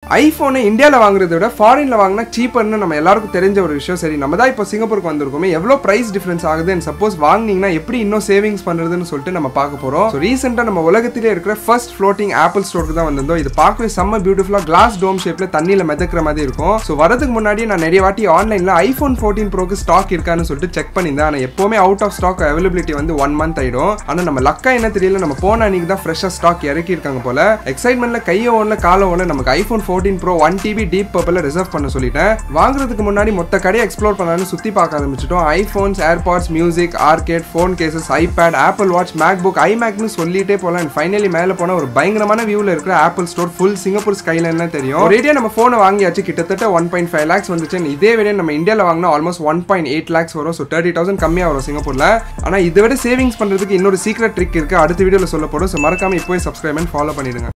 iPhone இந்தியால வாங்குறதை விட ஃபாரின்ல வாங்கினா சீப்பர்னு நம்ம எல்லாருக்கும் தெரிஞ்ச ஒரு விஷயம். சரி, நம்ம தான் இப்போ சிங்கப்பூருக்கு வந்திருக்கோமே, எவ்வளோ பிரைஸ் டிஃபரன்ஸ் ஆகுது அண்ட் சப்போஸ் வாங்கினீங்கன்னா எப்படி இன்னும் சேவிங்ஸ் பண்றதுன்னு சொல்லிட்டு நம்ம பார்க்க போறோம். ஸோ ரீசெண்டாக நம்ம உலகத்திலே இருக்கிற ஃபர்ஸ்ட் ஃப்ளோட்டிங் ஆப்பிள் ஸ்டோருக்கு தான் வந்திருந்தோம். இது பார்க்கவே செம்ம பியூட்டிஃபுல்லா கிளாஸ் டோம் ஷேப்ல தண்ணியில மிதக்கிற மாதிரி இருக்கும். ஸோ வரதுக்கு முன்னாடி நான் நிறைய வாட்டி ஆன்லைன்ல iPhone 14 Proக்கு ஸ்டாக் இருக்கான்னு சொல்லிட்டு செக் பண்ணியிருந்தேன். ஆனால் எப்பவுமே அவுட் ஆஃப் ஸ்டாக் அவைலபிலிட்டி வந்து 1 month ஆயிடும். ஆனால் நம்ம லக்கா என்ன தெரியல, நம்ம போன அன்னைக்கு தான் ஃப்ரெஷ்ஷாக ஸ்டாக் இறக்கி இருக்காங்க போல. எக்ஸைட்மெண்ட்ல கையோ ஒன்ல காலோ ஒன்ல நமக்கு iPhone 14 Pro 1 TB deep purple reserve பண்ண சொல்லிட்டேன். வாங்குறதுக்கு முன்னாடி மொத்த கடையை எக்ஸ்ப்ளோர் பண்ணலான்னு சுத்தி பார்க்க ஆரம்பிச்சிட்டோம். IPhones, AirPods, music, arcade, phone cases, iPad, Apple Watch, MacBook, ஐமேக்னு சொல்லிட்டே போலாம். அண்ட் ஃபைனலி மேலே போன ஒரு பயங்கரமான வியூல இருக்கிற Apple Store full Singapore skyline தெரியும். ஒரேடியா நம்ம போனை வாங்கியாச்சு, கிட்டத்தட்ட 1.5 lakhs வந்துச்சு. இதே விட நம்ம இந்தியாவில் வாங்கினா ஆல்மோஸ்ட் 1.8 lakhs வரும். ஸோ 30,000 கம்மியாக வரும் சிங்கப்பூர்ல. ஆனால் இதை விட சேவிங்ஸ் பண்றதுக்கு இன்னொரு சீக்ரெட் ட்ரிக் இருக்கு, அடுத்த வீடியோவில் சொல்ல போடும். ஸோ மறக்காம இப்போவே சப்ஸ்கிரைப் அண்ட் ஃபாலோ பண்ணிடுங்க.